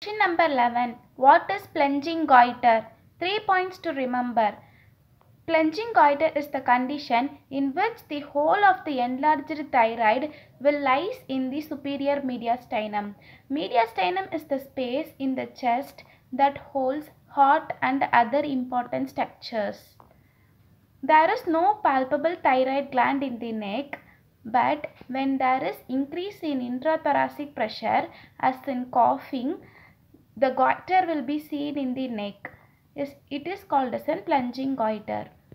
Question number 11. What is plunging goiter? 3 points to remember. Plunging goiter is the condition in which the whole of the enlarged thyroid will lies in the superior mediastinum. Mediastinum is the space in the chest that holds heart and other important structures. There is no palpable thyroid gland in the neck, but when there is increase in intrathoracic pressure, as in coughing, the goiter will be seen in the neck. It is called as a plunging goiter.